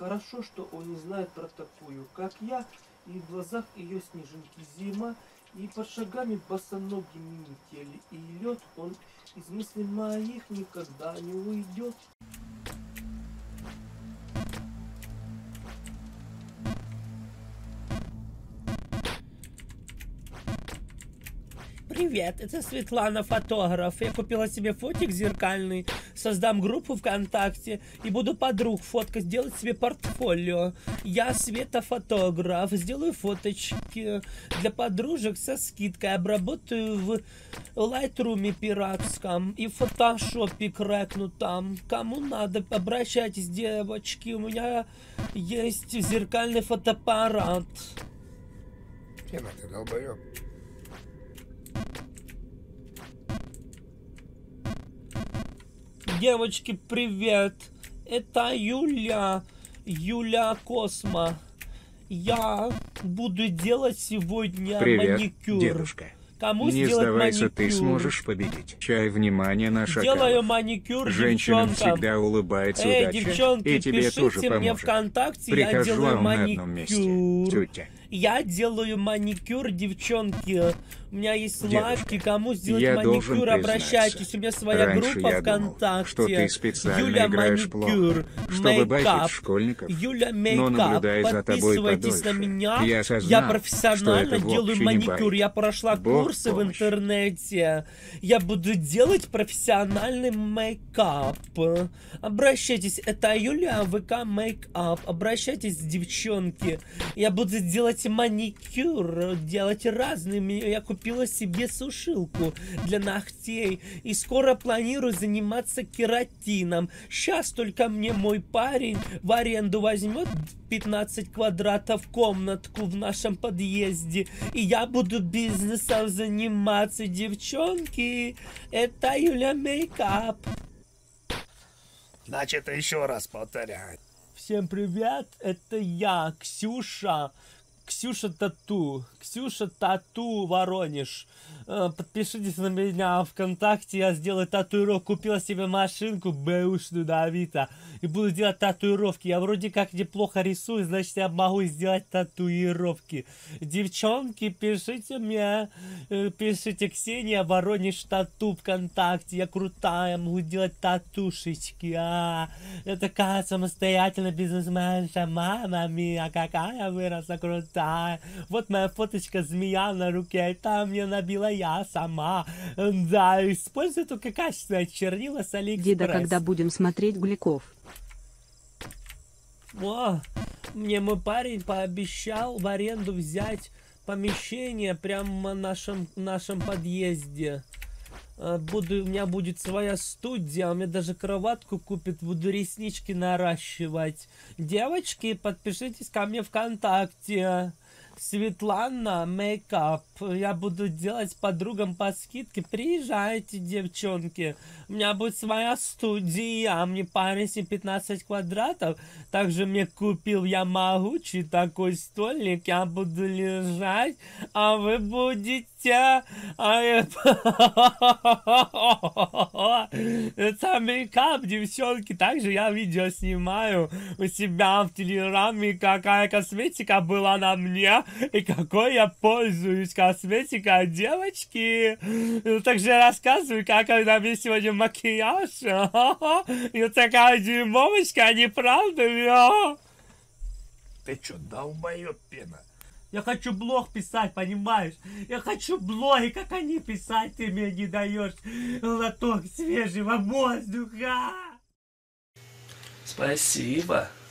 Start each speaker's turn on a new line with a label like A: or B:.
A: Хорошо, что он не знает про такую, как я, и в глазах ее снежинки зима, и под шагами босоногими метели, и лед он из мыслей моих никогда не уйдет.
B: Привет, это Светлана, фотограф. Я купила себе фотик зеркальный, создам группу ВКонтакте и буду подруг фоткать, делать себе портфолио. Я Света фотограф, сделаю фоточки для подружек со скидкой, обработаю в Lightroom пиратском и в фотошопе крэкнутом. Кому надо, обращайтесь, девочки, у меня есть зеркальный фотоаппарат.
C: Тема, ты долбоёб.
B: Девочки, привет! Это Юля. Юля Космо. Я буду делать сегодня маникюр.
C: Дедушка.
B: Кому
C: Не
B: сделать
C: сдавайся,
B: маникюр?
C: ты сможешь победить. Чай, внимание, наша
B: Делаю маникюр
C: Женщинам
B: девчонкам.
C: всегда улыбается
B: Эй,
C: удача,
B: девчонки,
C: и тебе тоже
B: пишите мне
C: поможет.
B: ВКонтакте, я
C: Прихожу,
B: делаю
C: а он на одном месте.
B: маникюр.
C: Тетя.
B: Я делаю маникюр, девчонки. У меня есть
C: Дедушка,
B: лайки. Кому сделать
C: я должен
B: маникюр,
C: признаться,
B: обращайтесь. У меня своя
C: раньше
B: группа
C: я думал,
B: ВКонтакте.
C: что ты специально
B: Юля
C: играешь
B: маникюр,
C: плохо, чтобы байтить
B: мейкап.
C: школьников.
B: Юля
C: Но
B: мейкап.
C: наблюдая за тобой
B: Подписывайтесь на
C: подольше,
B: меня.
C: я осознал,
B: профессионально
C: что это
B: делаю
C: вовсе не
B: маникюр.
C: байт.
B: Я прошла
C: Бог
B: курсы в
C: помощь.
B: интернете. Я буду делать профессиональный мейкап. Обращайтесь. Это Юля ВК мейкап. Обращайтесь, девчонки. Я буду делать маникюр. Делать разными. Я купила себе сушилку для ногтей. И скоро планирую заниматься кератином. Сейчас только мне мой парень в аренду возьмет 15 квадратов комнатку в нашем подъезде. И я буду бизнесом заниматься, девчонки. Это Юля мейкап.
D: Значит, еще раз повторяй.
B: Всем привет, это я, Ксюша. Ксюша Тату. Ксюша Тату Воронеж. Подпишитесь на меня ВКонтакте, я сделаю татуировку. Купила себе машинку бэушную на Авито и буду делать татуировки. Я вроде как неплохо рисую, значит я могу сделать татуировки. Девчонки, пишите мне, пишите Ксения Воронеж Тату ВКонтакте. Я крутая, могу делать татушечки. Я такая самостоятельная бизнесменша. Мама мия, какая выросла крутая. Вот моя фоточка змея на руке, и там мне набила я сама. Да, использую только качественное чернила с Алиэкспресс.
E: Деда, когда будем смотреть Гуляков?
B: О, мне мой парень пообещал в аренду взять помещение прямо в нашем подъезде. У меня будет своя студия, он мне даже кроватку купит, буду реснички наращивать. Девочки, подпишитесь ко мне ВКонтакте. Светлана мейкап. Я буду делать подругам по скидке. Приезжайте, девчонки. У меня будет своя студия. Мне парень 15 квадратов. Также мне купил я могучий такой стольник. Я буду лежать, а вы будете... Это мейкап, девчонки. Также я видео снимаю у себя в Телеграме, какая косметика была на мне и какой я пользуюсь косметикой, девочки. Также я рассказываю, как на мне сегодня макияж. И такая дюймовочка, не правда?
D: Ты чё, долбоёб, пена?
B: Я хочу блог писать, понимаешь? Я хочу блоги, как они писать, ты мне не даешь глоток свежего воздуха.
A: Спасибо.